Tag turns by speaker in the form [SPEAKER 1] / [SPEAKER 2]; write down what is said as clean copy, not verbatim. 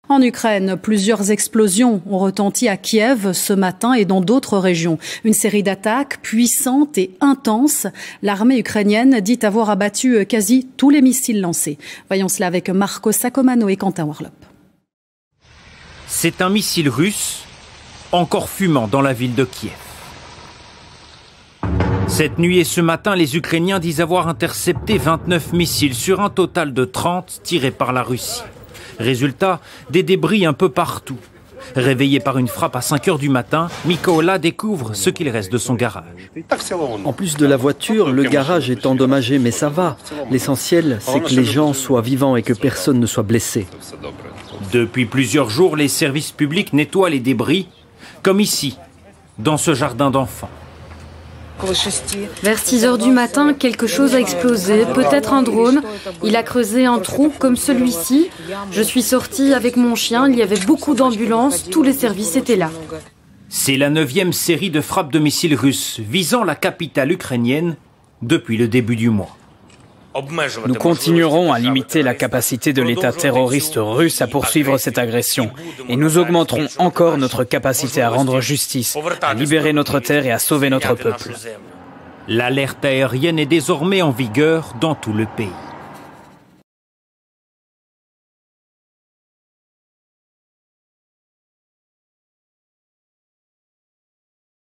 [SPEAKER 1] En Ukraine, plusieurs explosions ont retenti à Kiev ce matin et dans d'autres régions. Une série d'attaques puissantes et intenses. L'armée ukrainienne dit avoir abattu quasi tous les missiles lancés. Voyons cela avec Marco Sacomano et Quentin Warlop.
[SPEAKER 2] C'est un missile russe, encore fumant dans la ville de Kiev. Cette nuit et ce matin, les Ukrainiens disent avoir intercepté 29 missiles sur un total de 30 tirés par la Russie. Résultat, des débris un peu partout. Réveillé par une frappe à 5 h du matin, Mykola découvre ce qu'il reste de son garage.
[SPEAKER 3] En plus de la voiture, le garage est endommagé, mais ça va. L'essentiel, c'est que les gens soient vivants et que personne ne soit blessé.
[SPEAKER 2] Depuis plusieurs jours, les services publics nettoient les débris, comme ici, dans ce jardin d'enfants.
[SPEAKER 4] Vers 6 h du matin, quelque chose a explosé, peut-être un drone. Il a creusé un trou comme celui-ci. Je suis sortie avec mon chien, il y avait beaucoup d'ambulances, tous les services étaient là.
[SPEAKER 2] C'est la 9e série de frappes de missiles russes visant la capitale ukrainienne depuis le début du mois.
[SPEAKER 5] Nous continuerons à limiter la capacité de l'État terroriste russe à poursuivre cette agression. Et nous augmenterons encore notre capacité à rendre justice, à libérer notre terre et à sauver notre peuple.
[SPEAKER 2] L'alerte aérienne est désormais en vigueur dans tout le pays.